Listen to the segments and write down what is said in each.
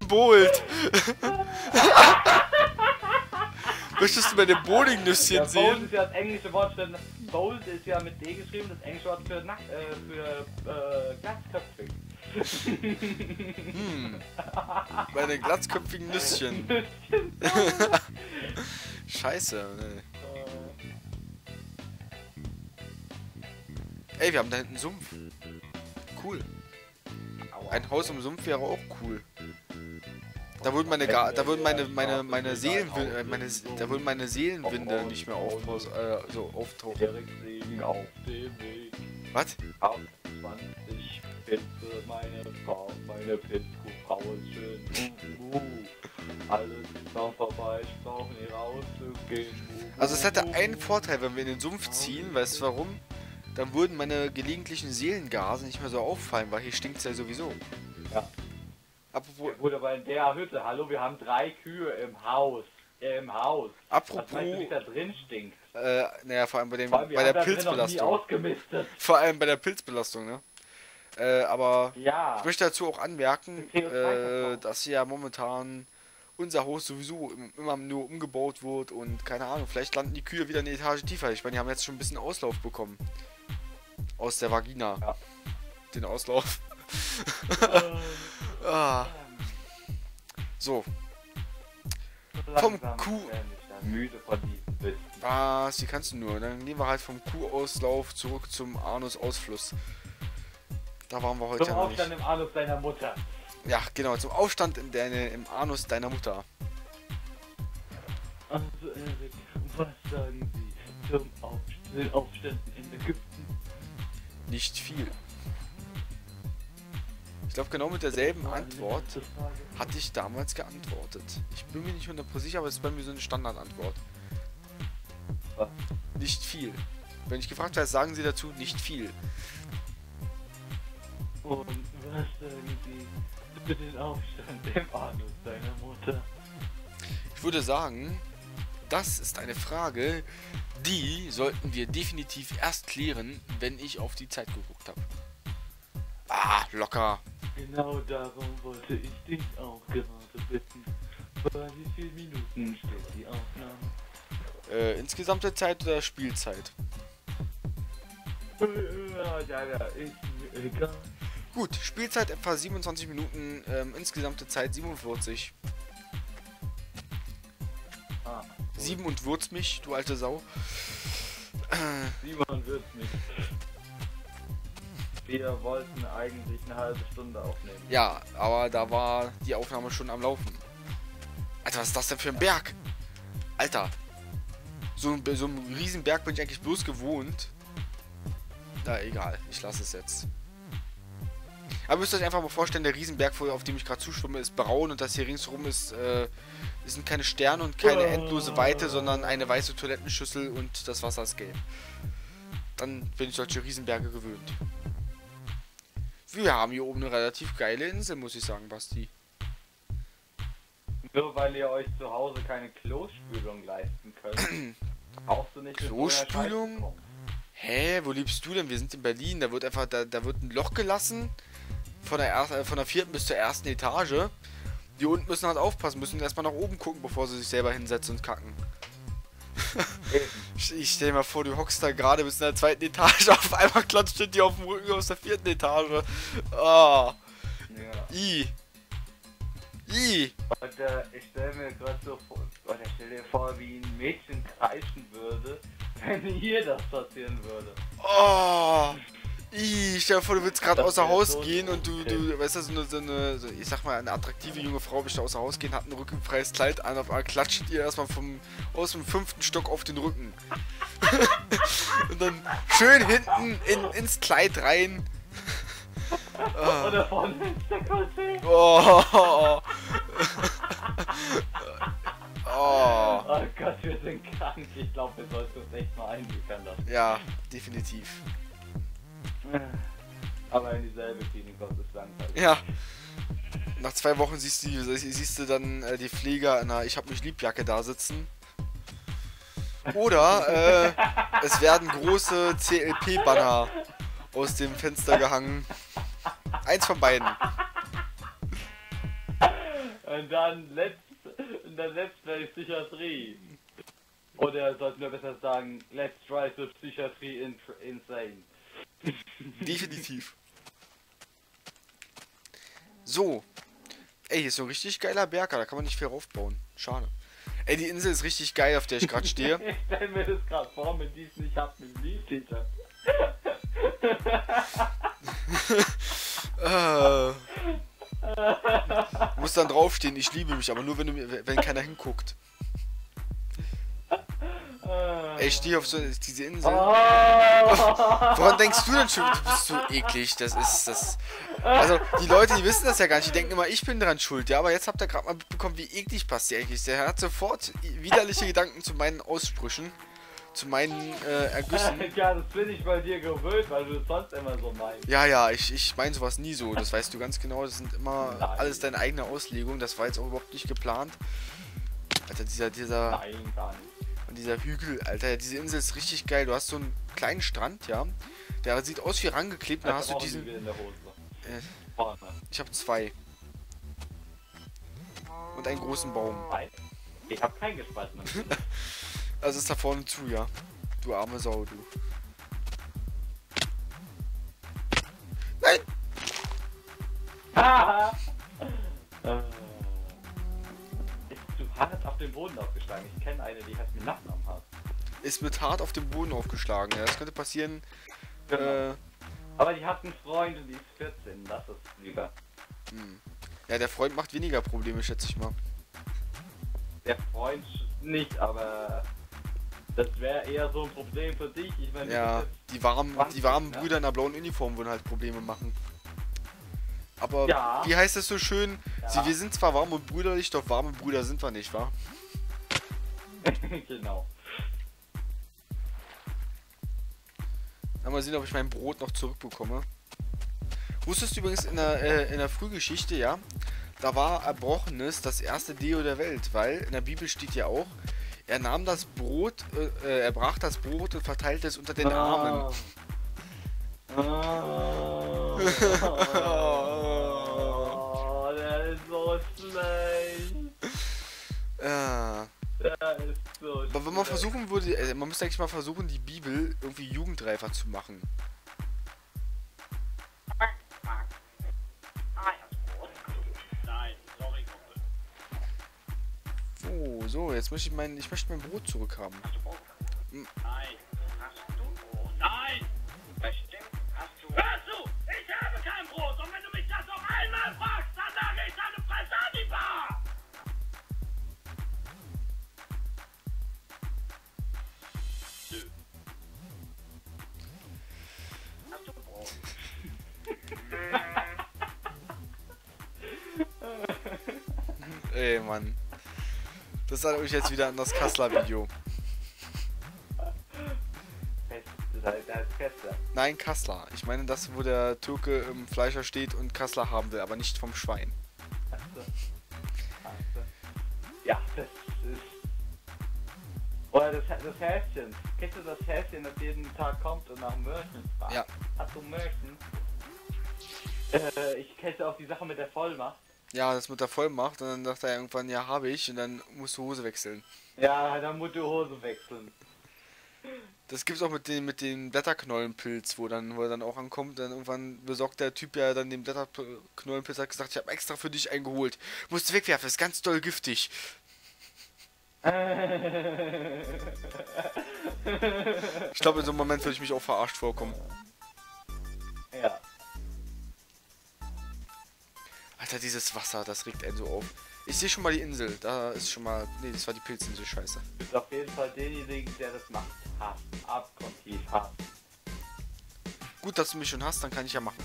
Bolt. Möchtest du meine Bowlingnüsschen Ja, Bolt sehen? ist ja das englische Wort für... Bolt ist ja mit D geschrieben, das englische Wort für glatzköpfig. Meine glatzköpfigen Nüsschen. Scheiße. Ey, wir haben da hinten einen Sumpf. Cool. Ein Haus im Sumpf wäre auch cool. Da würden meine Seelenwinde nicht mehr auftauchen. Erik Segen auf dem Weg. Was? Auf 20 Pizze, meine Pizzkuhfrau ist schön. Alles ist noch vorbei, ich brauche nie rauszugehen. Also es hätte einen Vorteil, wenn wir in den Sumpf ziehen, weißt du warum? Dann würden meine gelegentlichen Seelengase nicht mehr so auffallen, weil hier stinkt es ja sowieso. Ja. Apropos, Gut, aber in der Hütte, hallo, wir haben 3 Kühe im Haus. Was apropos, meinst du, wie da drin stinkt? naja, vor allem bei der Noch nie Pilzbelastung. ausgemistet. Vor allem bei der Pilzbelastung, ne? Aber Ja. ich möchte dazu auch anmerken, dass ja momentan unser Haus sowieso immer nur umgebaut wird und keine Ahnung, vielleicht landen die Kühe wieder eine Etage tiefer. Ich meine, die haben jetzt schon ein bisschen Auslauf bekommen. Aus der Vagina. Ja. Den Auslauf. So. Vom Kuh. Müde von diesem Witz. Was? Die kannst du nur. Dann gehen wir halt vom Kuhauslauf zurück zum Anus-Ausfluss. Da waren wir heute Zum noch nicht. Aufstand im Anus deiner Mutter. Ja, genau, zum Aufstand im Anus deiner Mutter. Also Erik, was sagen Sie zum Aufstand in Ägypten? Nicht viel. Ich glaube, genau mit derselben Antwort hatte ich damals geantwortet. Ich bin mir nicht 100% sicher, aber es ist bei mir so eine Standardantwort. Was? Nicht viel. Wenn ich gefragt werde, sagen Sie dazu nicht viel. Und was sagen Sie zu den Aufstand im Anus deiner Mutter? Ich würde sagen, das ist eine Frage, die sollten wir definitiv erst klären, wenn ich auf die Zeit geguckt habe. Ah, locker. Genau darum wollte ich dich auch gerade bitten. Bei wie vielen Minuten steht die Aufnahme? Insgesamte Zeit oder Spielzeit? Ja, ist mir egal. Gut, Spielzeit etwa 27 Minuten, insgesamte Zeit 47. Ah, 7 und würz mich, du alte Sau. Simon wird's nicht. Wir wollten eigentlich eine halbe Stunde aufnehmen. Ja, aber da war die Aufnahme schon am Laufen. Alter, was ist das denn für ein Berg? Alter. So einen riesen Berg bin ich eigentlich bloß gewohnt. Na egal, ich lasse es jetzt. Aber müsst ihr euch einfach mal vorstellen, der Riesenberg, auf dem ich gerade zuschwimme, ist braun und das hier ringsherum ist, es sind keine Sterne und keine endlose Weite, sondern eine weiße Toilettenschüssel und das Wasser ist gelb. Dann bin ich solche Riesenberge gewöhnt. Wir haben hier oben eine relativ geile Insel, muss ich sagen, Basti. Nur weil ihr euch zu Hause keine Klospülung leisten könnt. Brauchst du nicht Klospülung? Hä, wo lebst du denn? Wir sind in Berlin, da wird einfach, da wird ein Loch gelassen. Von der 4. bis zur 1. Etage. Die unten müssen halt aufpassen, müssen erstmal nach oben gucken, bevor sie sich selber hinsetzen und kacken. Ich stell mir vor, du hockst da gerade bis in der 2. Etage, auf einmal klatscht dir auf dem Rücken aus der 4. Etage. Ah. Ja. I. Oder ich stell mir gerade so vor, oder stell dir vor, wie ein Mädchen kreischen würde, wenn hier das passieren würde. Oh. Stell dir vor, du willst gerade Das außer wär Haus so gehen und du weißt du, so eine, ich sag mal, eine attraktive junge Frau möchte außer Haus gehen, hat ein rückenfreies Kleid an, auf einmal klatscht ihr erstmal aus dem 5. Stock auf den Rücken. Und dann schön hinten ins Kleid rein. Oder vorne ins Dekolleté. Oh. Oh. Oh Gott, wir sind krank. Ich glaube, wir sollten uns echt mal einsickern lassen. Ja, definitiv. Aber in dieselbe Klinik kommt es langweilig. Ja. Nach 2 Wochen siehst du dann die Pfleger in einer Ich hab mich lieb Jacke da sitzen. Oder es werden große CLP-Banner aus dem Fenster gehangen. Eins von beiden. Und dann Let's Play Psychiatrie. Oder sollten wir besser sagen, Let's Try the Psychiatrie Insane. Definitiv. So. Ey, hier ist so ein richtig geiler Berg, da kann man nicht viel raufbauen. Schade. Ey, die Insel ist richtig geil, auf der ich gerade stehe. Ich stell mir das gerade vor, mit diesem ich hab mit dem Lied-Teacher. Muss dann draufstehen, ich liebe mich, aber nur wenn keiner hinguckt. Ey, ich stehe auf so diese Insel. Woran denkst du denn schon? Du bist so eklig, das ist das. Also, die Leute, die wissen das ja gar nicht, die denken immer, ich bin dran schuld, ja, aber jetzt habt ihr gerade mal mitbekommen, wie eklig Basti eigentlich ist. Der hat sofort widerliche Gedanken zu meinen Aussprüchen, zu meinen Ergüssen. Ja, das bin ich bei dir gewöhnt, weil du es sonst immer so meinst. Ja, ich meine sowas nie so, das weißt du ganz genau, das sind immer Nein. alles deine eigene Auslegung, das war jetzt auch überhaupt nicht geplant. Alter, dieser Nein, gar nicht. und dieser Hügel, Alter, diese Insel ist richtig geil, du hast so einen kleinen Strand, ja, der sieht aus wie rangeklebt, da hast du diesen... In der Hose. Vorne. Ich habe 2. Und einen großen Baum. Nein. Ich hab keinen gespalten. Also ist da vorne zu, ja. Du arme Sau, du. Nein! Haha! Ist zu hart auf den Boden aufgeschlagen. Ich kenne eine, die hat mir Lappen am Hals. Ist mit hart auf den Boden aufgeschlagen, ja. Das könnte passieren. Genau. Aber die hat einen Freund und die ist 14. Lass es lieber. Ja, der Freund macht weniger Probleme, schätze ich mal. Der Freund nicht, aber das wäre eher so ein Problem für dich. Ich meine, Ja, die warmen 20, ne? Brüder in der blauen Uniform würden halt Probleme machen. Aber Ja. wie heißt es so schön? Ja. Wir sind zwar warm und brüderlich, doch warme Brüder sind wir nicht, wa? Genau. Mal sehen, ob ich mein Brot noch zurückbekomme. Wusstest du übrigens in der Frühgeschichte, ja? Da war Erbrochenes das erste Deo der Welt, weil in der Bibel steht ja auch, er nahm das Brot, er brach das Brot und verteilte es unter den Armen. Oh, der ist so schlecht. Der ist so Aber wenn man versuchen würde, man müsste eigentlich mal versuchen, die Bibel irgendwie jugendreifer zu machen. So, jetzt möchte ich möchte mein Brot zurückhaben. Nein, hast du Brot? Nein! Bestimmt hast du. Hörst du? Ich habe kein Brot! Und wenn du mich das noch einmal fragst, dann sage ich deine Fresse an die Bar! Nö. Hast du Brot? Ey, Mann. Das erinnert mich jetzt wieder an das Kassler-Video. Nein, Kassler. Ich meine das, wo der Türke im Fleischer steht und Kassler haben will, aber nicht vom Schwein. Ja, das ist... Oder das Häschen. Kennst du das Häschen, das jeden Tag kommt und nach Mörchen fragt? Ja. Hast du Mörchen? Ich kenne auch die Sache mit der Vollmacht. Ja, das mit der Vollmacht und dann dachte er irgendwann, ja, habe ich und dann musst du Hose wechseln. Ja, dann musst du Hose wechseln. Das gibt's auch mit dem Blätterknollenpilz, wo er dann auch ankommt, dann irgendwann besorgt der Typ ja dann den Blätterknollenpilz, hat gesagt, ich habe extra für dich eingeholt. Musst du wegwerfen, ist ganz doll giftig. Ich glaube, in so einem Moment würde ich mich auch verarscht vorkommen. Ja. Alter, dieses Wasser, das regt einen so auf. Ich sehe schon mal die Insel, da ist schon mal... Ne, das war die Pilzinsel, scheiße. Du bist auf jeden Fall derjenige, der das macht. Hass. Abgrundtief Hass. Gut, dass du mich schon hast, dann kann ich ja machen.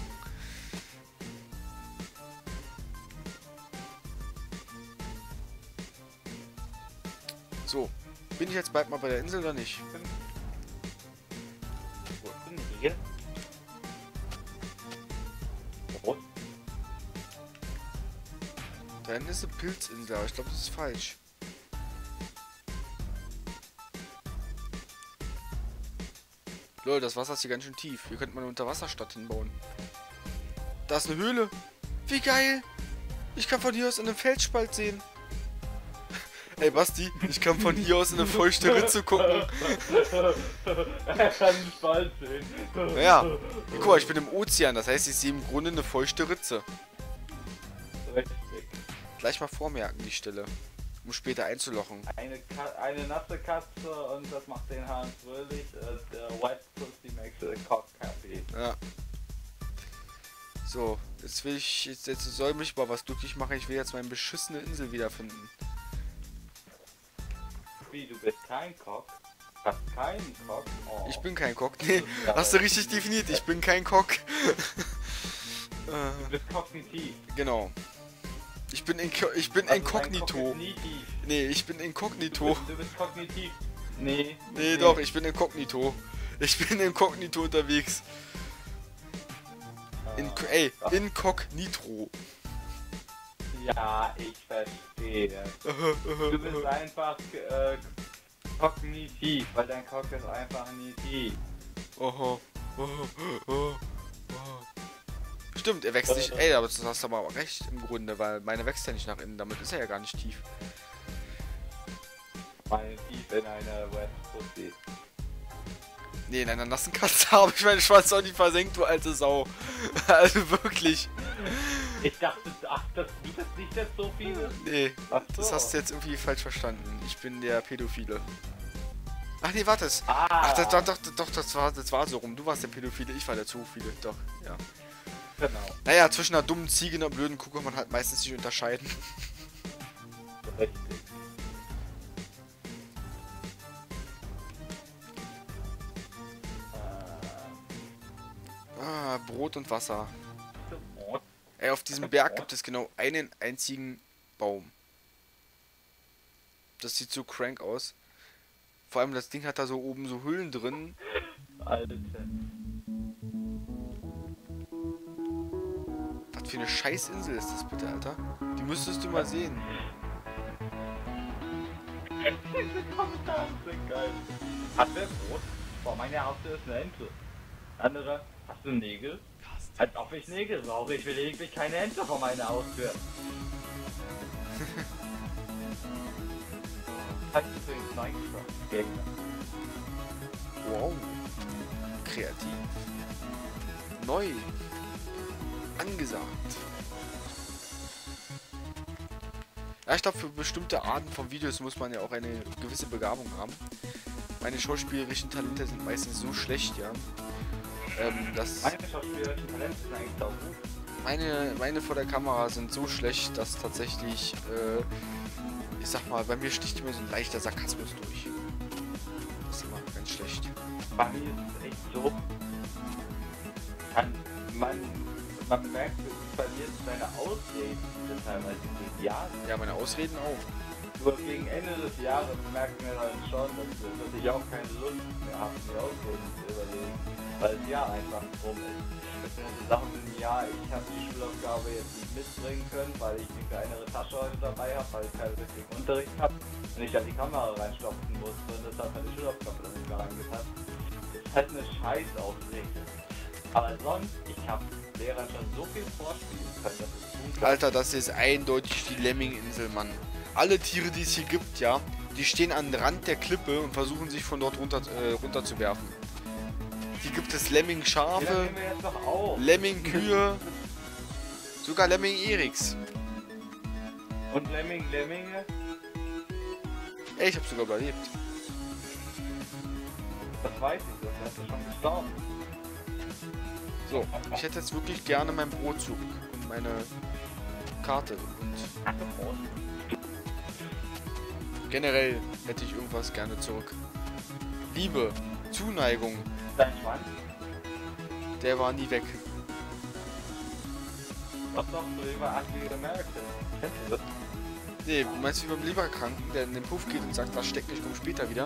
So, bin ich jetzt bald mal bei der Insel oder nicht? Wo ist denn hier? Wo? Da hinten ist eine Pilzinsel, aber ich glaube, das ist falsch. Lol, das Wasser ist hier ganz schön tief. Hier könnte man eine Unterwasserstadt hinbauen. Da ist eine Höhle. Wie geil! Ich kann von hier aus in einem Felsspalt sehen. Ey Basti, ich kann von hier aus in eine feuchte Ritze gucken. Er kann einen Spalt sehen. Ja, guck mal, ich bin im Ozean, das heißt, ich sehe im Grunde eine feuchte Ritze. Richtig. Gleich mal vormerken, die Stelle, um später einzulochen. Eine nasse Katze und das macht den Hahn fröhlich. Der White Pussy makes the cock happy. Ja. So, jetzt soll mich mal was glücklich machen, ich will jetzt meine beschissene Insel wiederfinden. Wie, du bist kein Cock? Hast keinen Cock? Oh. Ich bin kein Cock. Nee, hast du richtig definiert, ich bin kein Cock. Du bist kognitiv. Genau. Ich bin inkognito. Nee, ich bin inkognito. Du bist kognitiv. Nee. Nee, doch, ich bin inkognito. Ich bin inkognito unterwegs. Inkognito. Ja, ich verstehe. Du bist einfach kognitiv, weil dein Cock ist einfach nie tief. Oho. Stimmt, er wächst nicht. Ey, aber das hast du aber auch recht im Grunde, weil meine wächst ja nicht nach innen, damit ist er ja gar nicht tief. Meine tief in einer Wet Pussy. Nee, in einer nassen Katze habe ich meine Schwanz auch nicht versenkt, du alte Sau. Also wirklich. Ich dachte, du bist nicht der Zophile? Nee, Ach so. das hast du jetzt irgendwie falsch verstanden. Ich bin der Pädophile. Ach nee, warte. Ah. Ach, das war so rum. Du warst der Pädophile, ich war der Zoophile. Doch, ja. Genau. Naja, zwischen einer dummen Ziege und einer blöden Kuh kann man halt meistens nicht unterscheiden. Richtig. Ah, Brot und Wasser. Ey, auf diesem Berg gibt es genau einen einzigen Baum. Das sieht so crank aus. Vor allem das Ding hat da so oben so Hüllen drin. Alter. Was für eine Scheißinsel ist das bitte, Alter? Die müsstest du mal sehen. Diese Kommentare sind geil. Hat wer Brot? Boah, meine Haustür ist eine Ente. Andere, hast du Nägel? Als ob ich Nägel brauche. Ich will lediglich keine Ente vor meiner Haustür. Heißt übrigens Minecraft-Gegner. Wow. Kreativ. Neu. Angesagt. Ja, ich glaube, für bestimmte Arten von Videos muss man ja auch eine gewisse Begabung haben. Meine schauspielerischen Talente sind meistens so schlecht, ja. Dass Meine schauspielerischen Talente sind eigentlich auch gut. meine vor der Kamera sind so schlecht, dass tatsächlich, ich sag mal, bei mir sticht immer so ein leichter Sarkasmus durch. Das ist immer ganz schlecht. Bei mir ist es echt so. Man merkt bei mir deine Ausreden sind teilweise genial. Ja, meine Ausreden auch. Nur gegen Ende des Jahres merken wir dann schon, dass ich auch keine Lust mehr habe, mir Ausreden zu überlegen. Weil es ja einfach rum ist. Das sind so Sachen wie, ja, ich habe die Schulaufgabe jetzt nicht mitbringen können, weil ich eine kleinere Tasche heute dabei habe, weil ich keinen richtigen Unterricht habe und ich da die Kamera reinstopfen musste und das hat meine Schulaufgabe dann nicht mehr reingepasst. Das ist halt eine Scheißausrede. Aber sonst, ich habe Lehrern schon so viel vorspielen können, dass es unglaublich. Alter, das ist eindeutig die Lemming-Insel, Mann. Alle Tiere, die es hier gibt, ja, die stehen am Rand der Klippe und versuchen sich von dort runter zu werfen. Hier gibt es Lemming-Schafe, Lemming-Kühe, sogar Lemming-Eriks. Und Lemminge? Ey, ich hab sogar überlebt. Das weiß ich, das hast du schon gestorben. So, ich hätte jetzt wirklich gerne mein Brot zurück und meine Karte und generell hätte ich irgendwas gerne zurück. Liebe, Zuneigung, Dein Schwanz? der war nie weg. Was doch so über Ugly American? Kennst du das? Nee, meinst du wie beim Leberkranken, der in den Puff geht und sagt, das steckt nicht, komm später wieder?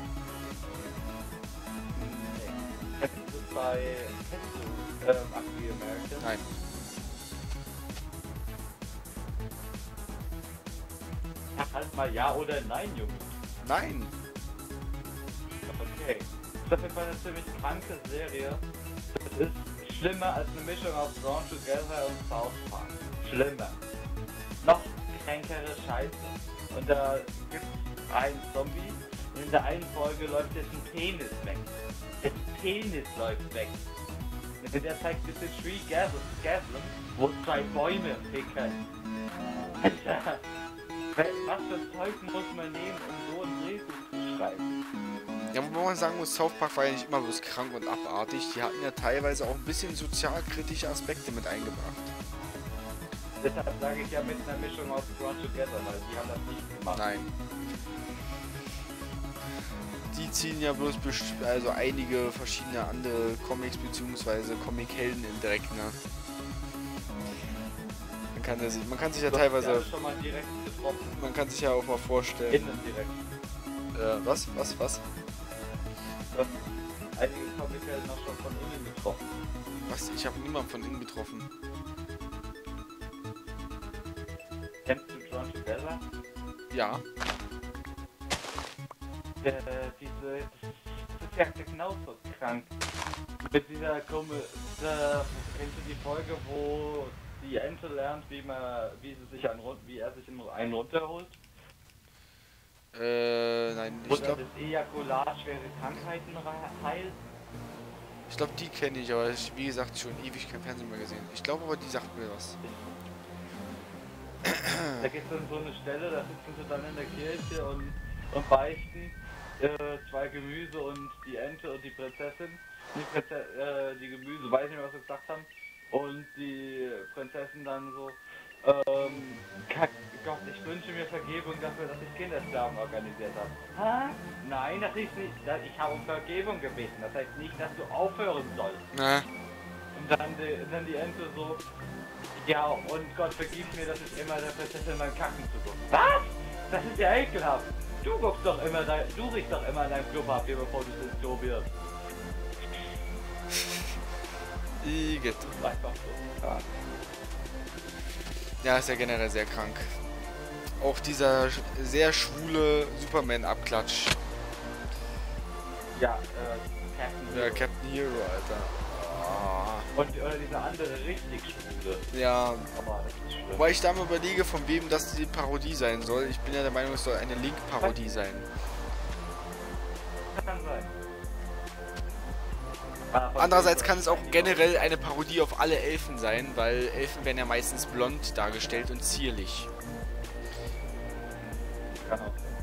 Nee. Kennst du Ugly American? Nein. Ach, halt mal ja oder nein, Junge. Nein! Okay. Das ist auf jeden Fall eine ziemlich kranke Serie. Das ist schlimmer als eine Mischung aus Drawn Together und South Park. Schlimmer. noch kränkere Scheiße. Und da gibt es einen Zombie und in der einen Folge läuft jetzt ein Penis weg. Der Penis läuft weg. Und der zeigt ein bisschen Tree Gaslam, wo 2 Bäume ficken. Alter, was für Zeug muss man nehmen, um so ein Drehbuch zu schreiben? Ja, wobei man sagen muss, South Park war ja nicht immer bloß krank und abartig. Die hatten ja teilweise auch ein bisschen sozialkritische Aspekte mit eingebracht. Deshalb sage ich ja mit einer Mischung aus Drawn Together, weil die haben das nicht gemacht. Nein. Die ziehen ja bloß also einige verschiedene andere Comics bzw. Comic-Helden in Dreck, ne? Man kann sich ja teilweise... Ja schon mal direkt getroffen. Man kann sich ja auch mal vorstellen... Innen direkt. Was? Einige Comic-Helden auch schon von innen getroffen. Was? Ich habe niemanden von innen getroffen. Kennst du Drawn Together? Ja. Das ist ja genauso krank. Mit dieser kennst du die Folge, wo die Ente lernt, wie er sich einen runterholt? Nein, ich glaube... das Ejakulat schwere Krankheiten heilt? Ich glaube, die kenne ich, aber ich, wie gesagt, schon ewig kein Fernsehen mehr gesehen. Ich glaube aber, die sagt mir was. Da gibt es dann so eine Stelle, da sitzen sie dann in der Kirche und beichten 2 Gemüse und die Ente und die Prinzessin. Die Gemüse, weiß nicht mehr, was sie gesagt haben. Und die Prinzessin dann so, Gott, ich wünsche mir Vergebung dafür, dass ich Kindersklaven organisiert habe. Ha? Nein, das ist nicht, ich habe um Vergebung gebeten. Das heißt nicht, dass du aufhören sollst. Und dann die Ente so, ja, und Gott vergib mir, dass ich immer der Prinzessin beim Kacken zugucke. Was? Das ist ja ekelhaft. Du riechst doch immer in deinem Klopapier, bevor du ins Klo wirst. Igitt. Einfach so. Ja, ist ja generell sehr krank. Auch dieser sehr schwule Superman-Abklatsch. Ja, Captain Hero. Ja, Captain Hero, Alter. Und dieser andere richtig schwule. Ja, Aber das ist schlimm. wobei ich da mal überlege, von wem das die Parodie sein soll. Ich bin ja der Meinung, es soll eine Link-Parodie sein. Kann sein. Andererseits kann es auch generell eine Parodie auf alle Elfen sein, weil Elfen werden ja meistens blond dargestellt und zierlich. Kann auch sein.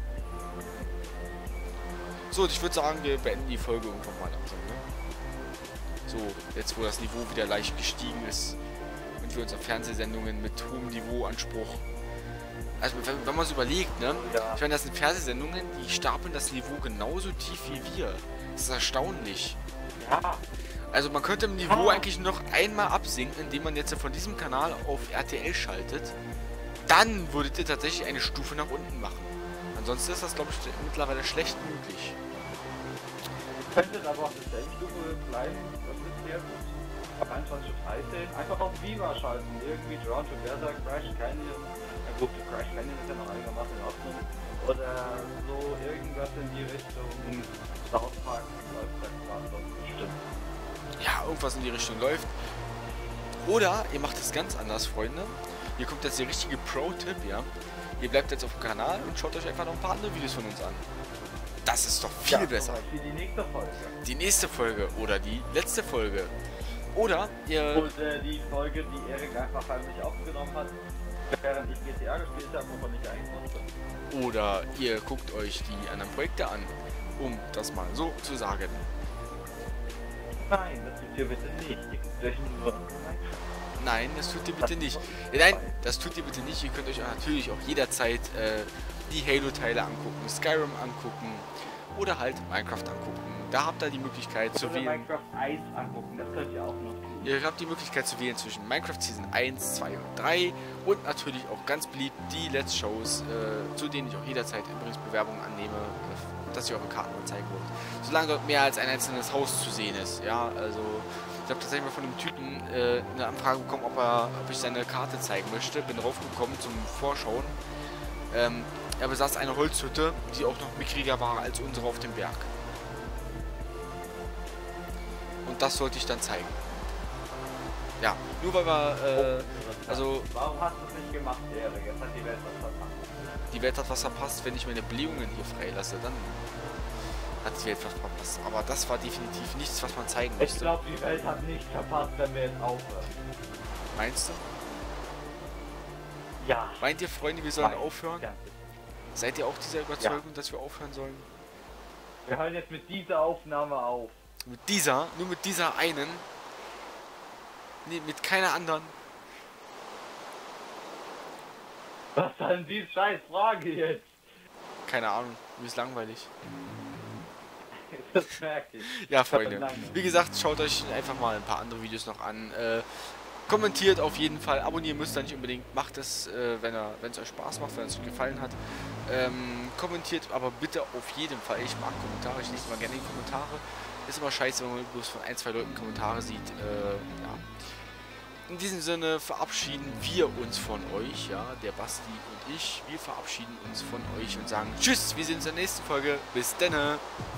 So, ich würde sagen, wir beenden die Folge irgendwann mal langsam, ne? So, jetzt wo das Niveau wieder leicht gestiegen ist und wir unsere Fernsehsendungen mit hohem Niveauanspruch. Also wenn man es überlegt, ne? Ja. Ich meine, das sind Fernsehsendungen, die stapeln das Niveau genauso tief wie wir. Das ist erstaunlich. Ja. Also man könnte im Niveau eigentlich noch einmal absinken, indem man jetzt von diesem Kanal auf RTL schaltet. Dann würdet ihr tatsächlich eine Stufe nach unten machen. Ansonsten ist das, glaube ich, mittlerweile schlecht möglich. Könntet aber auf derselben Stufe bleiben, das ist sehr gut. Ab 21:13 einfach auf Viva schalten. Irgendwie Drawn Together, Crash Canyon. Ja gut, Crash Canyon ist ja noch einigermaßen in Ordnung. Oder so irgendwas in die Richtung South Park läuft das bestimmt. Ja, irgendwas in die Richtung läuft. Oder ihr macht es ganz anders, Freunde. Hier kommt jetzt der richtige Pro-Tipp, ja. Ihr bleibt jetzt auf dem Kanal und schaut euch einfach noch ein paar andere Videos von uns an. Das ist doch viel besser. Für die nächste Folge. Die nächste Folge oder die letzte Folge. Oder ihr... Und die Folge, die Erik einfach heimlich aufgenommen hat, während ich GTA gespielt habe, wovon ich eigentlich wusste. Oder ihr guckt euch die anderen Projekte an, um das mal so zu sagen. Nein, das tut ihr bitte nicht. Ihr guckt euch nur Nein, das tut ihr bitte nicht. Nein, das tut ihr bitte nicht. Ihr könnt euch natürlich auch jederzeit die Halo-Teile angucken, Skyrim angucken oder halt Minecraft angucken. Da habt ihr die Möglichkeit zu wählen. Minecraft Eis angucken, das könnt ihr auch noch. Ihr habt die Möglichkeit zu wählen zwischen Minecraft Season 1, 2 und 3 und natürlich auch ganz beliebt die Let's Shows, zu denen ich auch jederzeit übrigens Bewerbungen annehme, dass ihr eure Karten mal zeigen wollt. Solange dort mehr als ein einzelnes Haus zu sehen ist. Ja, also ich habe tatsächlich mal von einem Typen eine Anfrage bekommen, ob ich seine Karte zeigen möchte. Bin raufgekommen zum Vorschauen. Er besaß eine Holzhütte, die auch noch mickriger war als unsere auf dem Berg. Und das sollte ich dann zeigen. Ja, nur weil wir, also Warum hast du es nicht gemacht, Erik? Jetzt hat die Welt was verpasst. die Welt hat was verpasst, wenn ich meine Blähungen hier freilasse, dann hat die Welt was verpasst. Aber das war definitiv nichts, was man zeigen Ich musste. glaube, die Welt hat nichts verpasst, wenn wir jetzt aufhören. Meinst du? Ja. Meint ihr, Freunde, wir sollen Nein. aufhören? Ja. Seid ihr auch dieser Überzeugung, dass wir aufhören sollen? Wir hören jetzt mit dieser Aufnahme auf. Mit dieser, nur mit dieser einen. Nee, mit keiner anderen. Was ist denn die scheiß Frage jetzt? Keine Ahnung, mir ist langweilig. Das merke ich. Ja, Freunde. Lange. Wie gesagt, schaut euch einfach mal ein paar andere Videos noch an. Kommentiert auf jeden Fall. Abonnieren müsst ihr nicht unbedingt. Macht es, wenn es euch Spaß macht, wenn es euch gefallen hat. Kommentiert aber bitte auf jeden Fall. Ich mag Kommentare. Ich lese mal gerne die Kommentare. Ist immer scheiße, wenn man bloß von ein, zwei Leuten Kommentare sieht. Ja. In diesem Sinne verabschieden wir uns von euch, ja, der Basti und ich. Wir verabschieden uns von euch und sagen Tschüss, wir sehen uns in der nächsten Folge. Bis denne.